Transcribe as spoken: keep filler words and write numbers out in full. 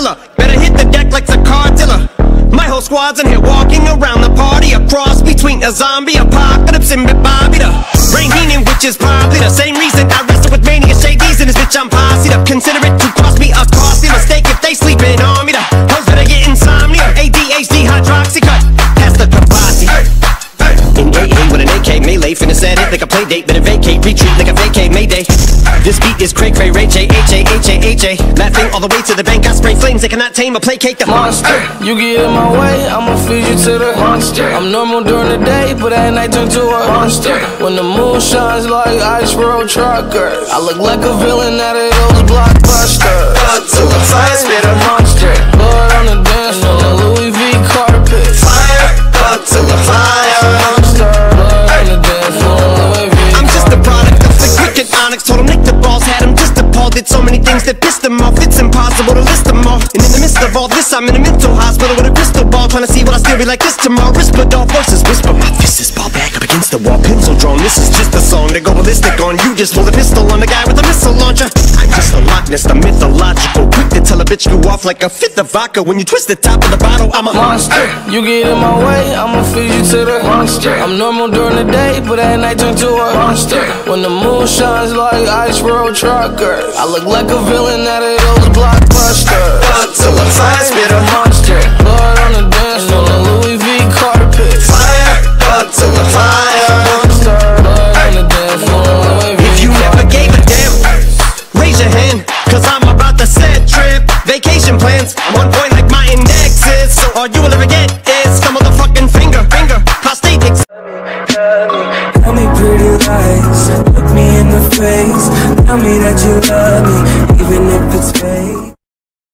Godzilla. Better hit the deck like the cartilla. My whole squad's in here walking around the party, a cross between a zombie apocalypse and Bobby the Rain Heenan, which is probably the same reason I wrestle with mania shades in this bitch. I'm posse'd up. Consider it to cost me a costly mistake if they sleeping on me. The hoes better get insomnia. A D H D hydroxy cut. Pass the capacity. In A A with an A K melee, finna set it like a play date, better vacate, retreat like a vacate Mayday. This beat is cray cray, Ray J, H A, H A, H A. Laughing all the way to the bank, I spray flames, they cannot tame or placate the monster. You get in my way, I'ma feed you to the monster. I'm normal during the day, but at night turn to a monster. When the moon shines like ice road truckers, I look like a villain out of those blockbusters. Blood to the fire, spit a monster. Blood on the dance floor, Louis V carpet. Fire, blood to the fire. I'm just a product of the cricket onyx. Told him Nick the balls, had him just appalled. Did so many things that pissed him off, it's impossible to list them all. And in the midst of all this, I'm in a mental hospital with a crystal ball, trying to see what I still be like this tomorrow. Whisper dog voices whisper, my fist is ball back up against the wall, pencil drawn. This is just a song to go ballistic on. You just pull the pistol on the guy with the missile launcher. I'm just a Loch Ness, the mythological, quick to tell a bitch go off like a fifth of vodka. When you twist the top of the bottle, I'm a monster. You get in my way, I'ma feed you to the monster. I'm normal during the day, but at night turn to a monster. When the moon shines like ice road truckers, I look like a villain out of those blockbusters. Blood to the fire, spit a monster. Blood on the dance floor, Louis V carpet. Fire, blood to the fire. Monster, blood on the dance floor, Louis V. If you never gave a damn, raise your hand, cause I'm about to set trip. Vacation plans, one point like my index is. So all you will ever get is some motherfucking finger, finger, prosthetics. Tell me pretty lies, look me in the face. Tell me that you love me.